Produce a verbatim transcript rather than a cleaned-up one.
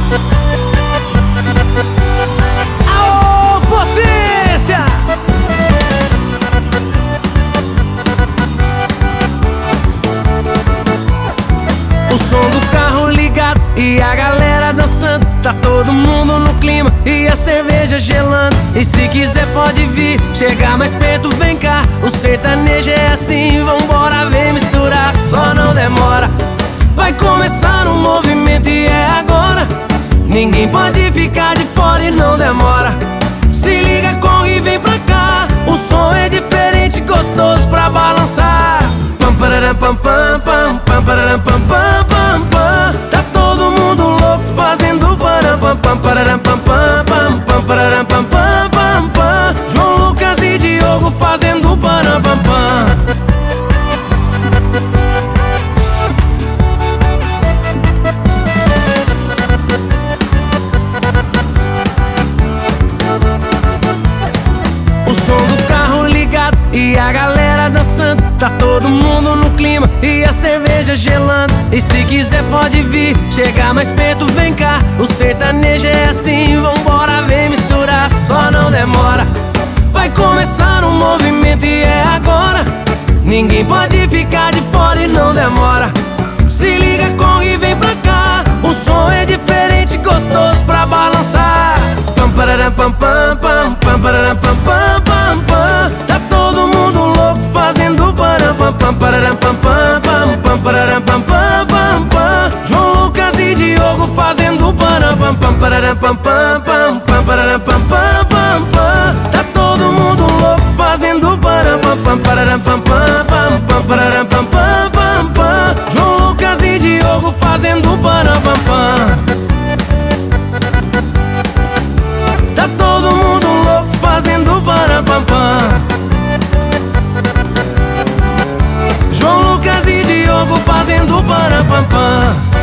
Aô, potência! O som do carro ligado e a galera dançando, tá todo mundo no clima e a cerveja gelando. E se quiser pode vir, chega mais perto, vem cá. O sertanejo é assim, vambora, vem misturar, só não demora. Vai começar um movimento e é agora. Ninguém pode ficar de fora e não demora. Se liga, corre e vem pra cá. O som é diferente, gostoso pra balançar. Pam pararam pam pam pam, pam pararam pam pam pam pam. Tá todo mundo louco fazendo param pam pam pararam pam pam pam, pam pararam pam pam pam pam. João Lucas e Diogo fazendo param pam pam. O som do carro ligado e a galera dançando, tá todo mundo no clima e a cerveja gelando. E se quiser pode vir, chega mais perto, vem cá. O sertanejo é assim, vambora, vem misturar, só não demora. Vai começar um movimento e é agora. Ninguém pode ficar de fora e não demora. Se liga, corre e vem pra cá. O som é diferente, gostoso pra balançar. Pam pararam pam pam pam, pam pararam pam pam pam pam. Tá todo mundo louco fazendo param pam pam pararam pam pam pam, pam pararam pam pam pam pam. João Lucas e Diogo fazendo param pam pam pararam pam pam pam, pam pararam pam pam pam pam. Tá todo mundo louco fazendo param pam pam pararam pam pam pam, pam pararam pam pam pam pam. João Lucas e Diogo fazendo param pam pam. Tá todo mundo louco fazendo param pam pam. João Lucas e Diogo fazendo param pam pam.